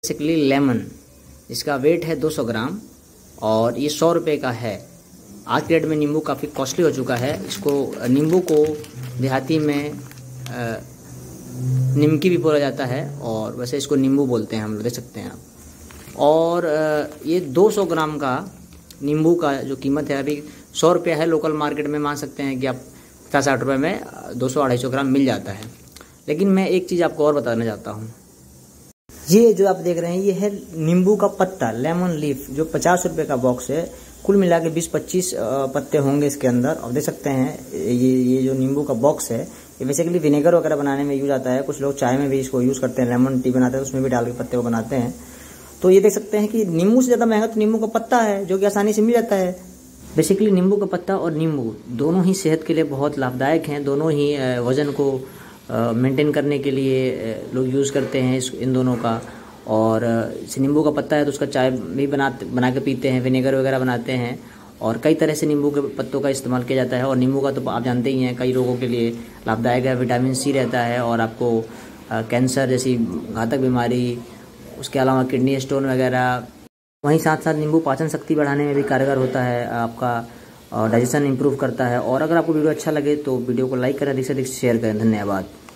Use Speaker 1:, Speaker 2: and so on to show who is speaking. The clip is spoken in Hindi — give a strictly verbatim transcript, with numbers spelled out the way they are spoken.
Speaker 1: बेसिकली लेमन, इसका वेट है दो सौ ग्राम और ये सौ रुपये का है। आज के डेट में नींबू काफ़ी कॉस्टली हो चुका है। इसको नींबू को देहाती में निमकी भी बोला जाता है और वैसे इसको नींबू बोलते हैं हम लोग, देख सकते हैं आप। और ये दो सौ ग्राम का नींबू का जो कीमत है अभी सौ रुपये है। लोकल मार्केट में मान सकते हैं कि आप पचास साठ रुपये में दो सौ अढ़ाई सौ ग्राम मिल जाता है। लेकिन मैं एक चीज़ आपको और बताना चाहता हूँ, ये जो आप देख रहे हैं ये है नींबू का पत्ता, लेमन लीफ, जो पचास रुपये का बॉक्स है। कुल मिला के बीस पच्चीस पत्ते होंगे इसके अंदर। और देख सकते हैं ये ये जो नींबू का बॉक्स है ये बेसिकली विनेगर वगैरह बनाने में यूज आता है। कुछ लोग चाय में भी इसको यूज़ करते हैं, लेमन टी बनाते हैं उसमें भी डाल के पत्ते को बनाते हैं। तो ये देख सकते हैं कि नींबू से ज़्यादा महंगा तो नींबू का पत्ता है, जो कि आसानी से मिल जाता है। बेसिकली नींबू का पत्ता और नींबू दोनों ही सेहत के लिए बहुत लाभदायक हैं। दोनों ही वज़न को मेंटेन करने के लिए लोग यूज़ करते हैं इस इन दोनों का। और जैसे नींबू का पत्ता है तो उसका चाय भी बना बना के पीते हैं, विनेगर वगैरह बनाते हैं और कई तरह से नींबू के पत्तों का इस्तेमाल किया जाता है। और नींबू का तो आप जानते ही हैं कई रोगों के लिए लाभदायक है, विटामिन सी रहता है और आपको कैंसर जैसी घातक बीमारी, उसके अलावा किडनी स्टोन वगैरह, वहीं साथ साथ नींबू पाचन शक्ति बढ़ाने में भी कारगर होता है, आपका डाइजेशन इंप्रूव करता है। और अगर आपको वीडियो अच्छा लगे तो वीडियो को लाइक करें, अधिक से अधिक शेयर करें। धन्यवाद।